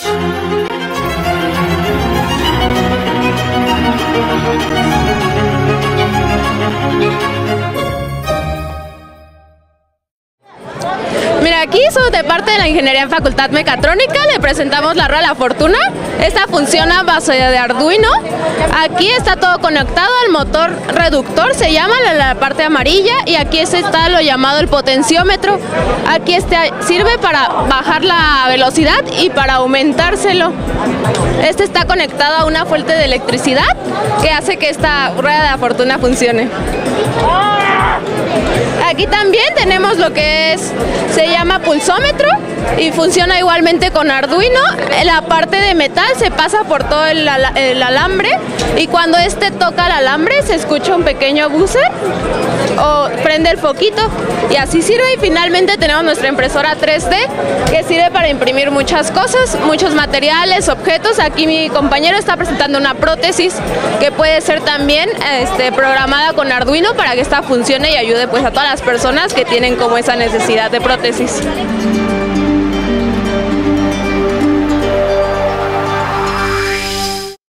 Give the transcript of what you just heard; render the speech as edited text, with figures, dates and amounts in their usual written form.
Mira, aquí somos de parte de la ingeniería en Facultad Mecatrónica, le presentamos la rueda de la fortuna. Esta funciona a base de Arduino. Aquí está todo conectado al motor reductor, se llama la parte amarilla, y aquí está lo llamado el potenciómetro. Aquí sirve para bajar la velocidad y para aumentárselo. Este está conectado a una fuente de electricidad que hace que esta rueda de la fortuna funcione. Aquí también tenemos lo que se llama pulsómetro y funciona igualmente con Arduino. La parte de metal se pasa por todo el alambre, y cuando toca el alambre se escucha un pequeño buzzer o prende el foquito, y así sirve. Y finalmente tenemos nuestra impresora 3D que sirve para imprimir muchas cosas, muchos materiales, objetos. Aquí mi compañero está presentando una prótesis que puede ser también programada con Arduino para que esta funcione y ayude pues a todas las personas que tienen como esa necesidad de prótesis.